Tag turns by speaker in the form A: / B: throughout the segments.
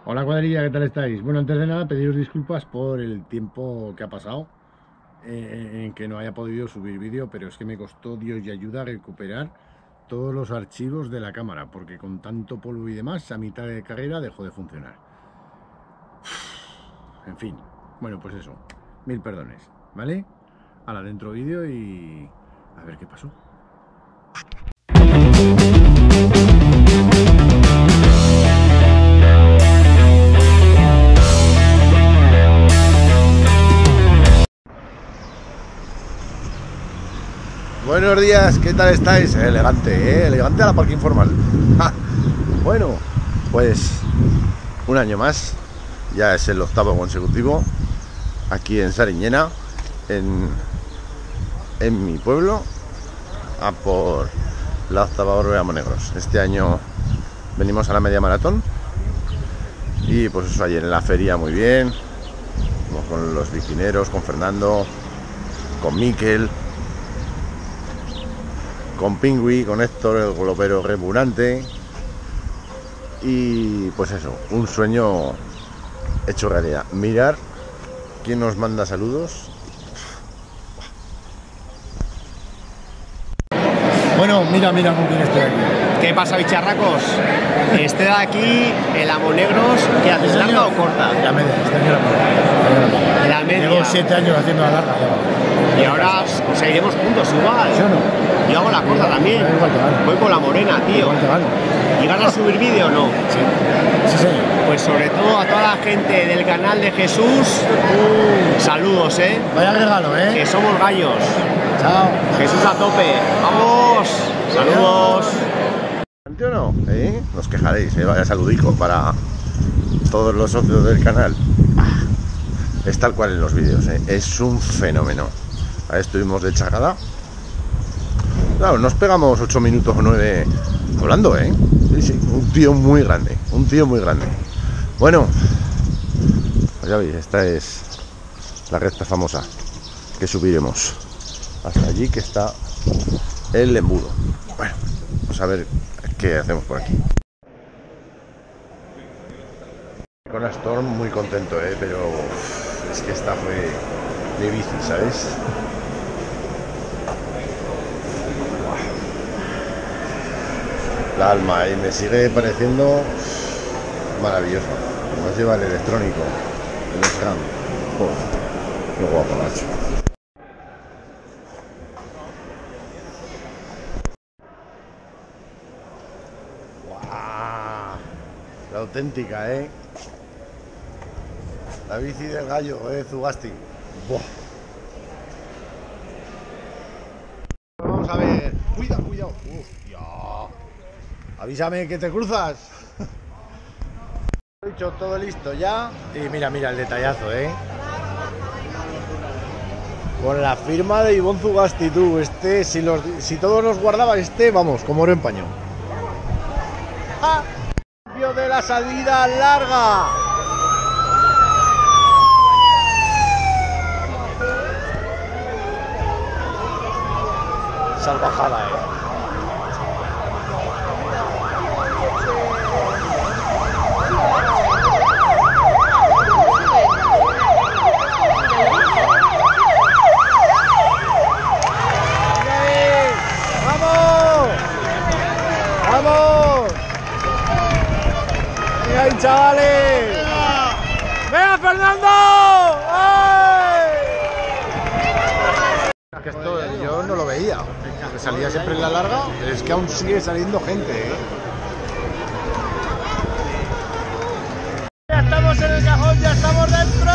A: Hola cuadrilla, ¿qué tal estáis? Bueno, antes de nada pediros disculpas por el tiempo que ha pasado en que no haya podido subir vídeo, pero es que me costó Dios y ayuda a recuperar todos los archivos de la cámara, porque con tanto polvo y demás, a mitad de carrera dejó de funcionar. En fin, bueno, pues eso, mil perdones, ¿vale? Ahora dentro vídeo y a ver qué pasó. Buenos días, ¿qué tal estáis? Elegante, elegante a la parque informal. ¡Ja! Bueno, pues un año más, ya es el 8º consecutivo, aquí en Sariñena, en mi pueblo, a por la 8ª Orbea Monegros. Este año venimos a la media maratón y pues eso, ayer en la feria muy bien, con los bikineros, con Fernando, con Miquel, con Pingüi, con Héctor, el globero repugnante. Y pues eso, un sueño hecho realidad. Mirar quién nos manda saludos. Bueno, mira con quién estoy aquí.
B: ¿Qué pasa, bicharracos? Este de aquí, el Amonegros, ¿qué haces, larga o corta?
A: La media, este año
B: La media.
A: Llevo 7 años haciendo la larga.
B: Y ahora seguiremos juntos igual.
A: ¿Sí o no?
B: Yo hago la corta también.
A: Igual te gano.
B: Voy con la morena, tío.
A: Igual te gano.
B: ¿Llegas a subir vídeo o no?
A: Sí. Sí, señor.
B: Pues sobre todo a toda la gente del canal de Jesús, saludos,
A: Vaya regalo,
B: que somos gallos.
A: Chao.
B: Jesús a tope. ¡Vamos! Saludos.
A: ¿O no? Nos quejaréis, vaya saludico para todos los socios del canal. Es tal cual en los vídeos, es un fenómeno. Ahí estuvimos de chagada. Claro, nos pegamos 8 minutos o 9 hablando, Sí, sí, un tío muy grande, Bueno, pues ya veis, esta es la recta famosa que subiremos hasta allí, que está el embudo. Bueno, vamos a ver qué hacemos por aquí. Con Storm muy contento, pero es que esta fue de bici, ¿sabes? La alma, y me sigue pareciendo maravilloso. Nos lleva el electrónico, el SRAM. Oh, qué guapo, macho. ¡Guau! La auténtica, La bici del gallo, Zugasti. ¡Buah! Vamos a ver. Cuidado. Hostia. Avísame que te cruzas. He dicho todo listo ya. Y mira el detallazo, Con la firma de Ivonne Zugasti, tú. Si todos los guardaba, vamos, como oro en paño. ¡Ah! Cambio de la salida larga. Salvajada, ¡Vamos! ¡Venga ahí, chavales! ¡Venga, Fernando! ¡Ay! Que esto yo no lo veía, que salía siempre en la larga, es que aún sigue saliendo gente, Ya estamos en el cajón, ya estamos dentro.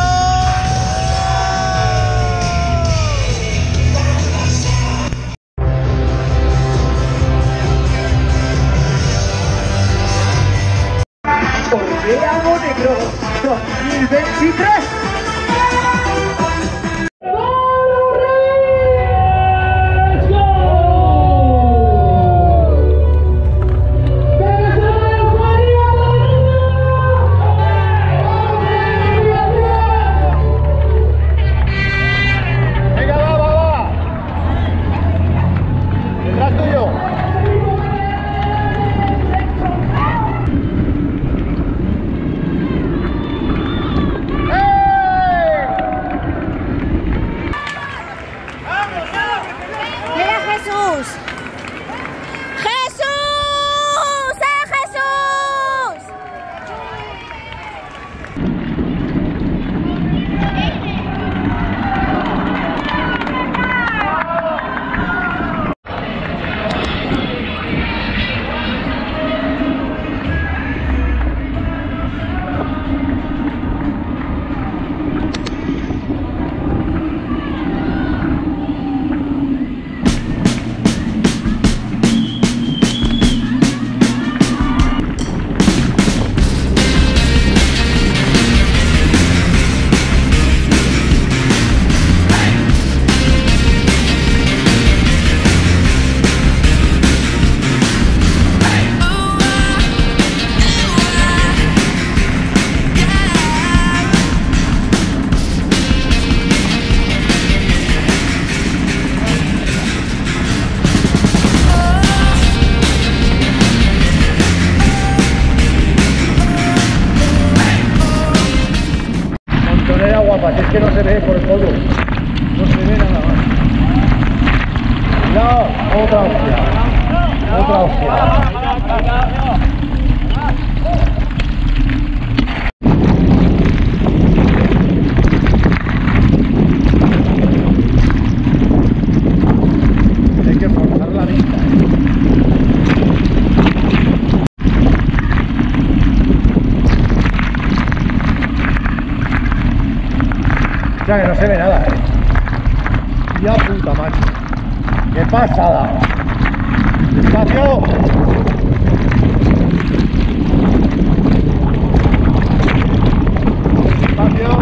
C: Orbea Monegros 2023.
D: Guapa, es que no se ve por el polvo, no se ve nada más. Cuidado, otra hostia, otra hostia. Hay que forzar la vista. Ya que no se ve nada, Ya puta macho. ¡Qué pasada! ¡Despacio! ¡Despacio!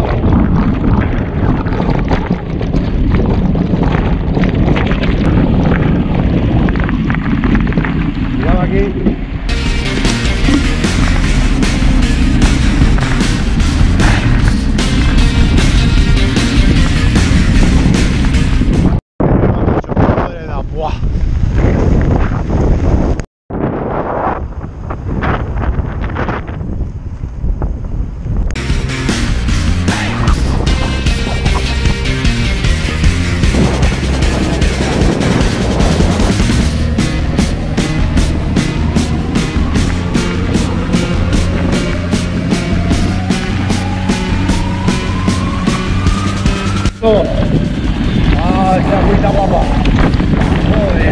D: Cuidado aquí. ¡Ah, esa agüita guapa! ¡Joder!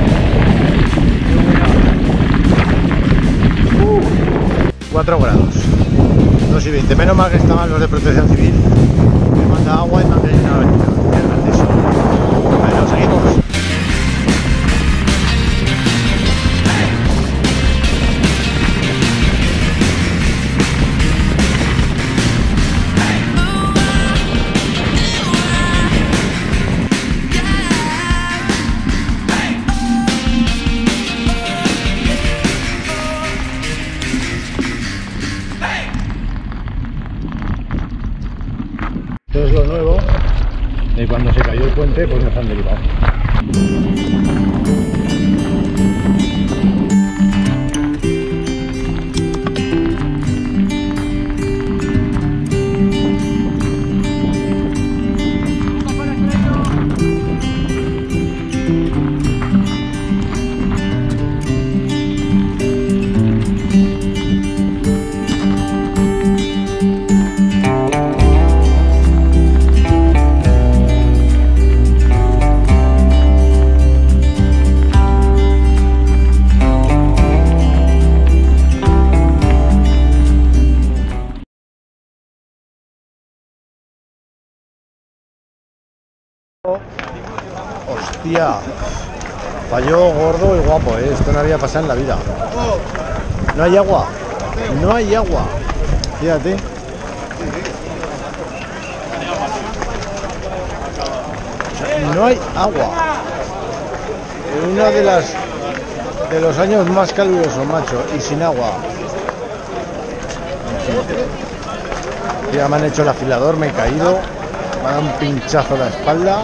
D: ¡Qué
A: 4 grados, 2 y 20. Menos mal que estaban los de Protección Civil. Me manda agua y me han tenido una avenida. Bueno, seguimos.
D: Esto es lo nuevo de cuando se cayó el puente, pues nos han derivado.
A: Hostia, falló gordo y guapo, esto no había pasado en la vida. No hay agua, no hay agua. Fíjate. No hay agua. Uno de los años más calurosos, macho, y sin agua. Ya me han hecho el afilador, me he caído, me ha dado un pinchazo en la espalda.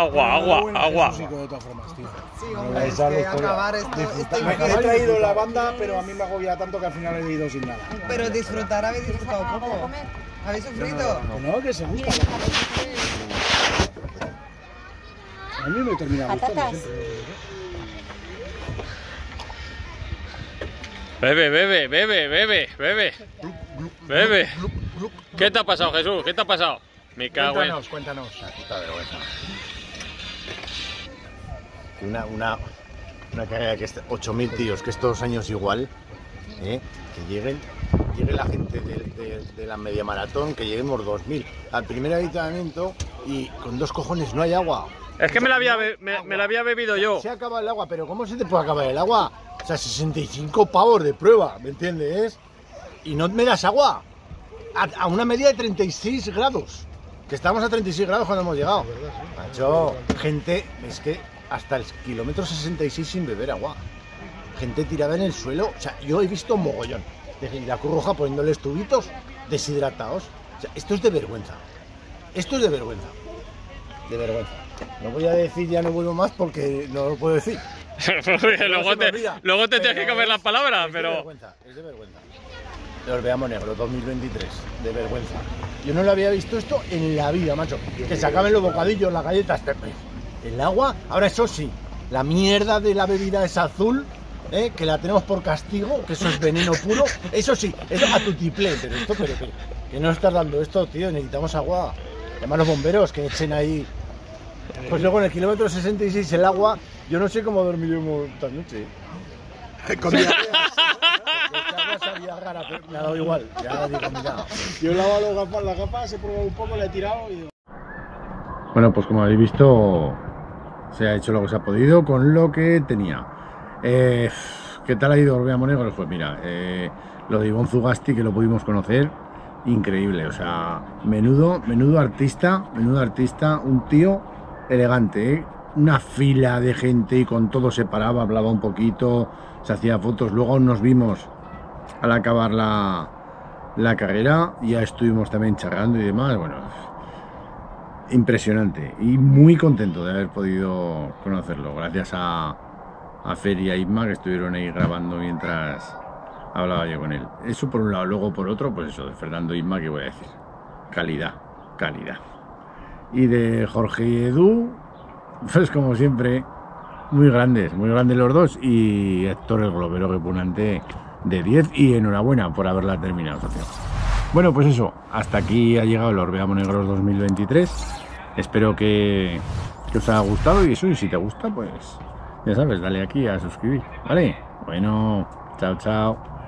E: agua.
D: Eso sí que de todas formas, tío.
F: Sí, hombre, es que acabar esto
D: Me he traído la banda, pero a mí me agobia tanto que al final he ido sin nada.
F: Pero disfrutar, habéis disfrutado poco. ¿Habéis sufrido?
D: No, que se gusta. A mí me termina gustando siempre.
E: Bebe. ¿Qué te ha pasado, Jesús? ¿Qué te ha pasado? Me cago en...
D: Cuéntanos.
A: Puta vergüenza. Una carrera que es 8.000 tíos, que es todos los años igual, que llegue la gente de la media maratón, que lleguemos 2.000 al primer avituallamiento y con 2 cojones no hay agua.
E: Es que me la había bebido yo.
A: Se acaba el agua, pero ¿cómo se te puede acabar el agua? O sea, 65 pavos de prueba, ¿me entiendes? Y no me das agua a una media de 36 grados. Que estamos a 36 grados cuando hemos llegado. Macho, gente, es que hasta el kilómetro 66 sin beber agua. Gente tirada en el suelo. O sea, yo he visto mogollón de la Cruz Roja poniéndoles tubitos deshidratados. O sea, esto es de vergüenza. Esto es de vergüenza. De vergüenza. No voy a decir, ya no vuelvo más porque no lo puedo decir.
E: luego te tienes que comer las palabras, pero...
A: Es de vergüenza. Los veamos negro, 2023, de vergüenza. Yo no lo había visto esto en la vida, macho. Que se acaben los bocadillos, las galletas, el agua. Ahora eso sí, la mierda de la bebida es azul, que la tenemos por castigo, que eso es veneno puro. Eso sí, eso a tutiplén, pero esto, que no estás dando esto, tío, necesitamos agua. Llama a los bomberos que echen ahí. Pues luego en el kilómetro 66 el agua, yo no sé cómo dormiremos esta noche. Con diarrea. Me ha dado igual, ya digo, mira.
D: Yo he lavado las gafas, he probado un poco, le he tirado y...
A: Bueno, pues como habéis visto, se ha hecho lo que se ha podido con lo que tenía. ¿Qué tal ha ido Orbea Monegros? Pues mira, lo de Ivonne Zugasti, que lo pudimos conocer, increíble, o sea, menudo artista, un tío elegante, una fila de gente y con todo se paraba, hablaba un poquito, se hacía fotos, luego nos vimos al acabar la carrera, ya estuvimos también charlando y demás, bueno, impresionante y muy contento de haber podido conocerlo, gracias a Fer y a Isma, que estuvieron ahí grabando mientras hablaba yo con él. Eso por un lado, luego por otro, pues eso, de Fernando Isma, ¿qué voy a decir? Calidad. Y de Jorge y Edu, pues como siempre, muy grandes los dos, y Héctor el Globero repugnante de 10, y enhorabuena por haberla terminado, socio. Bueno, pues eso, hasta aquí ha llegado el Orbea Monegros 2023. Espero que os haya gustado, y eso, y si te gusta, pues ya sabes, dale aquí a suscribir, ¿vale? Bueno, chao.